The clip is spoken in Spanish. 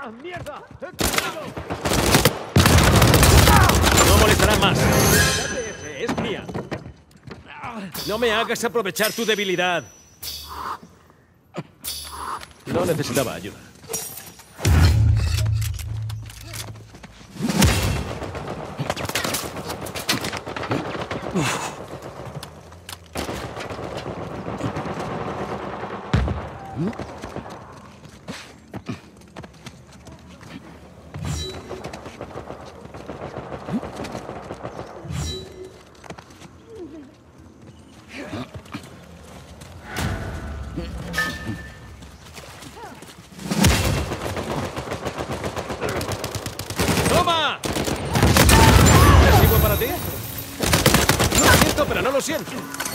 ¡Mierda! No molestará más. Date ese, es mía. No me hagas aprovechar tu debilidad. No necesitaba ayuda. ¡Toma! ¿Es igual para ti? Lo siento, pero no lo siento.